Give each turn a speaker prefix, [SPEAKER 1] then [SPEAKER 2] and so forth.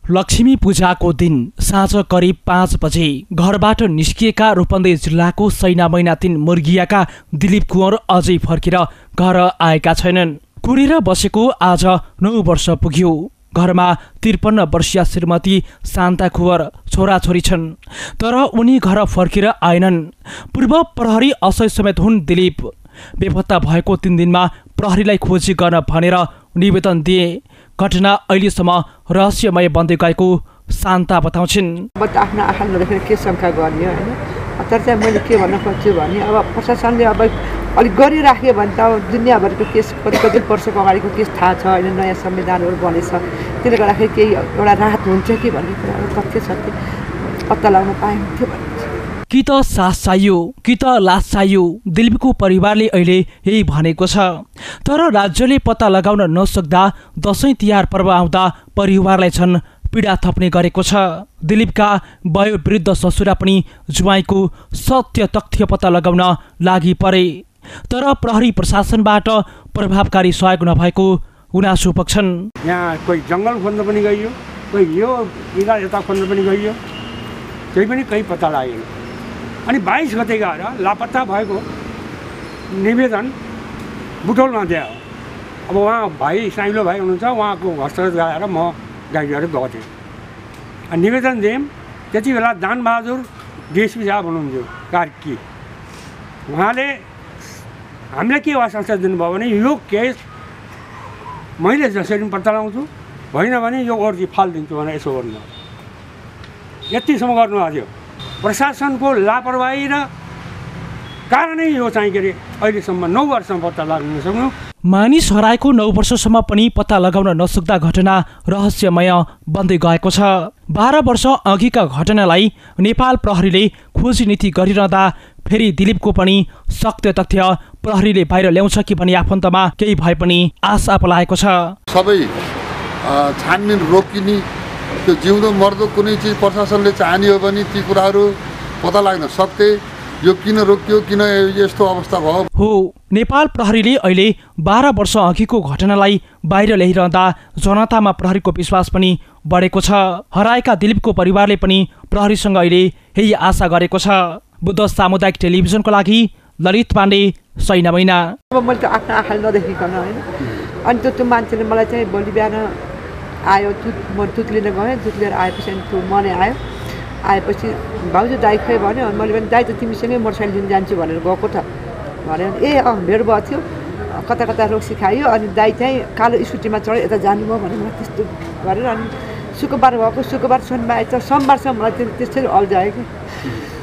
[SPEAKER 1] लक्ष्मी पूजाको दिन साँझ करिब 5 बजे घरबाट निस्किएका रूपन्देही जिल्लाको सैना महिना 3 मुर्गियाका दिलीप कुँवर अझै फर्केर घर आएका छैनन्। कुरेर बसेको आज 9 वर्ष पुग्यो। घरमा 53 वर्षीय श्रीमती शान्ता कुँवर छोराछोरी छन्, तर उनी घर फर्केर आएनन्। पूर्व प्रहरी असै समेत हुन् दिलीप। बेपत्ता भएको 3 दिनमा प्रहरीलाई खोजी गर्न भनेर निवेदन दिए। घटना अहिलेसम्म रहस्यमय बन्दै गएको शान्ता बताउँछिन्।
[SPEAKER 2] आफ्नो आँखा नदेखेर के शङ्का गर्ने होइन, तर चाहिँ मैले के भन्न खोज्छु भने अब प्रशासनले अब अलिक गरिराख्यो भने त दुनियाँभरिको केस कति वर्षको अगाडिको केस थाहा छ होइन, नयाँ संविधानहरू बनेछ, त्यसले गर्दाखेरि केही एउटा राहत हुन्छ कि भन्ने कुरा तथ्य सत्य पत्ता लगाउन पाइन्थ्यो भन्ने।
[SPEAKER 1] कि त सास चाहियो कि त लास चाहियो, दिलीपको परिवारले अहिले यही भनेको छ। तर राज्यले पत्ता लगाउन नसक्दा दशैं तिहार पर्व आउँदा परिवारलाई झन् पीडा थप्ने गरेको छ। दिलीपका वयोवृद्ध ससुरा पनि जुवाईको सत्य तथ्य पत्ता लगाउन लागि परे, तर प्रहरी प्रशासनबाट प्रभावकारी सहयोग नभएको गुनासो पोख्छन्।
[SPEAKER 3] यहाँ कोही जङ्गल खोज्न पनि गइयो, कोही यो इरा यता खोज्न पनि गइयो, त्यही पनि कहीँ पत्ता लागेन। अनि 22 गते गएर लापत्ता भएको निवेदन बुटोलमा दियो। अब उहाँ भाइ साइलो भाइ हुनुहुन्छ, उहाँको हस्तगत गराएर म गाइड गरेर गएको थिएँ। अनि निवेदन दिएँ। त्यति बेला दानबहादुर डिएसपी साहब हुनुहुन्थ्यो कार्की। उहाँले हामीलाई के आश्वासन दिनुभयो भने यो केस मैले जसरी पनि पत्ता लगाउँछु, होइन भने यो अर्जी फालिदिन्छु भनेर यसो गर्नु, यतिसम्म गर्नुभएको थियो। प्रशासनको लापरवाही र कारणै यो चाहिँ के अरे अहिलेसम्म 9 वर्षसम्म पत्ता लाग्न नसक्नु।
[SPEAKER 1] मानिस हराएको 9 वर्षसम्म पनि पत्ता लगाउन नसक्दा घटना रहस्यमय बन्दै गएको छ। 12 वर्ष अघिका घटनालाई नेपाल प्रहरीले खोजी नीति गरिरहँदा फेरि दिलीपको पनि सत्य तथ्य प्रहरीले बाहिर ल्याउँछ कि भन्ने आफन्तमा केही भए पनि आशा पलाएको छ।
[SPEAKER 4] सबै छानबिन रोकिने, त्यो जिउँदो मर्दो कुनै चिज प्रशासनले चाहने हो भने ती कुराहरू पत्ता लाग्न सक्थे। यो किन रोकियो, किन यस्तो अवस्था भयो
[SPEAKER 1] हो। नेपाल प्रहरीले अहिले 12 वर्ष अघिको घटनालाई बाहिर ल्याइरहँदा जनतामा प्रहरीको विश्वास पनि बढेको छ। हराएका दिलीपको परिवारले पनि प्रहरीसँग अहिले यही आशा गरेको छ। बुद्ध सामुदायिक टेलिभिजनको लागि ललित पाण्डे, सैना महिना।
[SPEAKER 2] अब मैले त आफ्नो आँखाले नदेखिकन होइन, अनि त्यो मान्छेले मलाई चाहिँ भोलि बिहान आयो, म दुध लिन गएँ। दुध लिएर आएपछि अनि त्यो मनै आयो। आएपछि भाउजू दाइ खै भन्यो। अनि मैले भने दाइ त तिमीसँगै मोटरसाइकल लिन जान्छु भनेर गएको त भन्यो। ए भेट भएको थियो, कता कता रोक सिकायो। अनि दाइ चाहिँ कालो स्कुटीमा चढ्यो, यता जानुभयो भने मलाई त्यस्तो गरेर। अनि शुक्रबार भएको, शुक्रबार शनिबार सोमबारसम्म मलाई त्यस्तै अल्झायो कि